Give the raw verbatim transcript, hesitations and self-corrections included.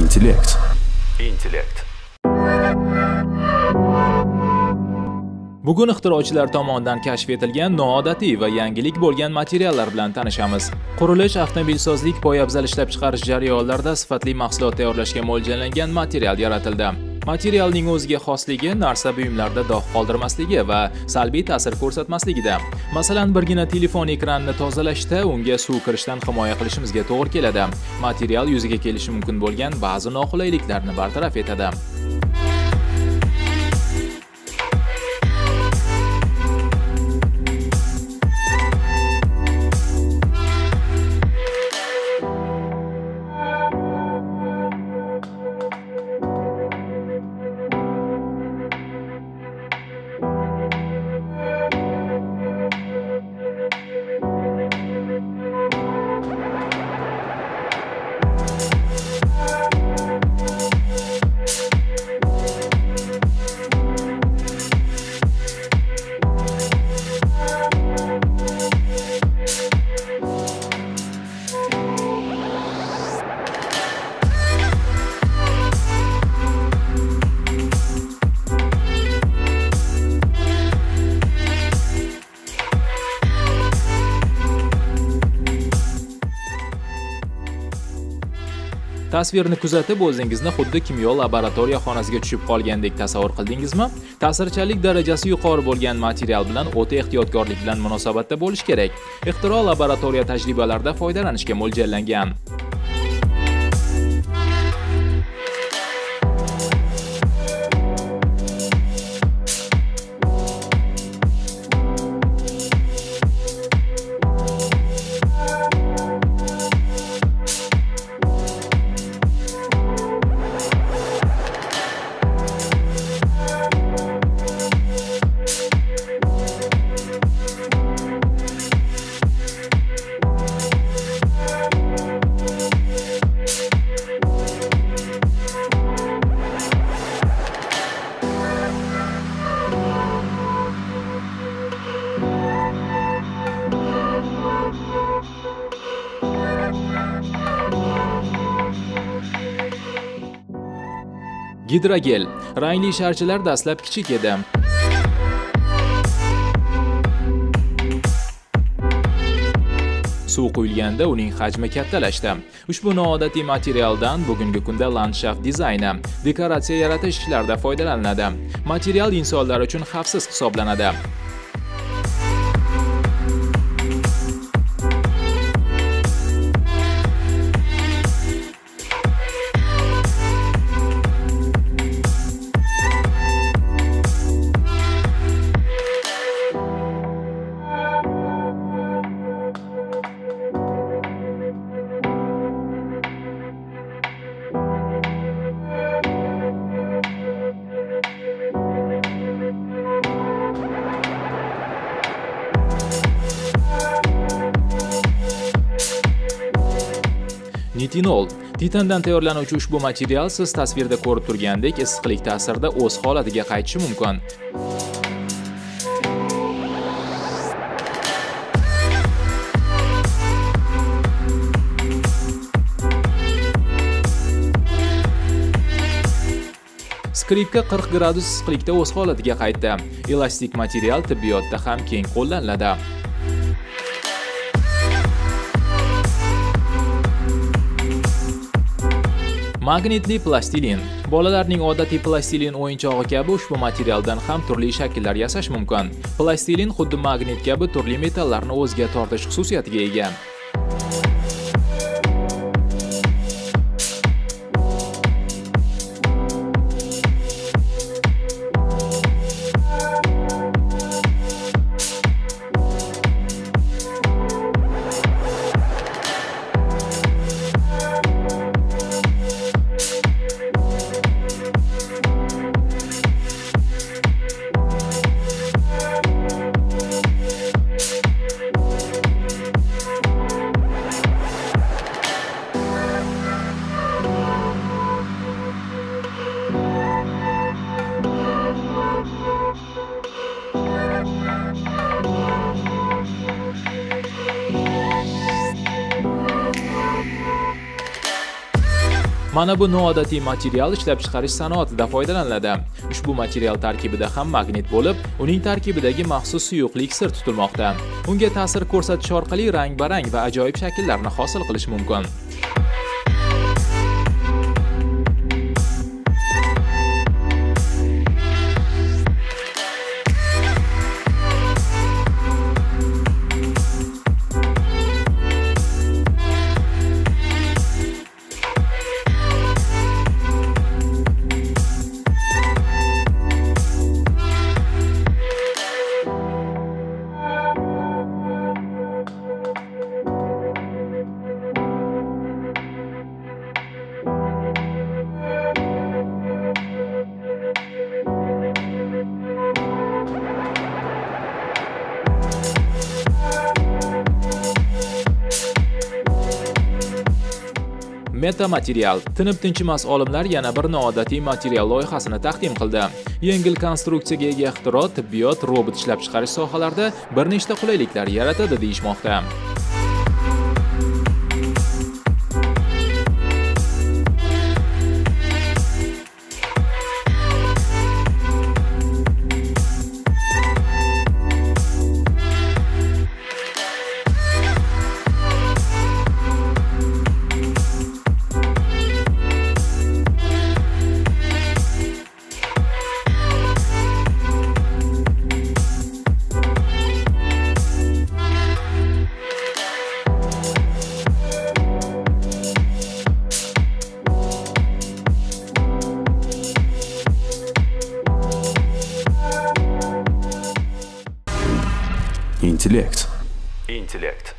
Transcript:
Intellekt. Intellekt. Bugun ixtirochilar tomonidan kashf etilgan noodatiy va yangilik bo'lgan materiallar bilan tanishamiz. Qurilish, avtomobilsozlik, poyabzal ishlab chiqarish jarayonlarida sifatli mahsulot tayyorlashga mo'ljallangan material yaratildi. Materialning o'ziga xosligi narsa buyumlarda dog' qoldirmasligi va salbiy ta'sir ko'rsatmasligida. Masalan, birgina telefon ekranini tozalashda unga suv kirishdan himoya qilishimizga to'g'ri keladi. Material yuzaga kelishi mumkin bo'lgan ba'zi noqulayliklarni bartaraf etadi. Tasvirni kuzatib, o'zingizni xuddi kimyo laboratoriya xonasiga tushib qolgandek tasavvur qildingizmi? Ta'sirchanlik darajasi yuqori bo'lgan material bilan o'ta ehtiyotkorlik bilan munosabatda bo'lish kerak. Ixtiro laboratoriya tajribalarida foydalanishga mo'ljallangan. Gidrogel. Rangli sharchalar dastlab kichik edi. Suv quyilganda uning hajmi kattalashdi. Ushbu noodatiy materialdan bugungi kunda landshaft dizayni, dekoratsiya yaratish ishlarida foydalaniladi. Material insonlar uchun xavfsiz hisoblanadi. Nitinol. Titandan tayyorlanuvchi ushbu material siz tasvirda ko'rib turgandek issiqlik ta'sirida o'z holatiga qaytishi mumkin. Skripka qirq gradus issiqlikda o'z holatiga qaytdi. Elastik material tibbiyotda ham keng qo'llaniladi. Magnitli plastilin. Bolalarning odatiy plastilin o'yinchog'i kabi ushbu materialdan ham turli shakllar yasash mumkin. Plastilin xuddi magnit kabi turli metallarni o'ziga tortish xususiyatiga ega. Mana bu noodatiy material ishlab chiqarish sanoatida foydalaniladi. Ushbu material tarkibida ham magnit bo'lib, uning tarkibidagi maxsus suyuqlik sir tutilmoqda. Unga ta'sir ko'rsatish orqali rang-barang va ajoyib shakllarni hosil qilish mumkin. Metamaterial. Tinib tinchimas olimlar yana bir noodatiy material loyihasini taqdim qildi. Yengil konstruksiyaga ega ixtiro tibbiyot, robot ishlab chiqarish sohalarida bir nechta qulayliklar yaratadi deyishmoqda. Intellekt. Intellekt.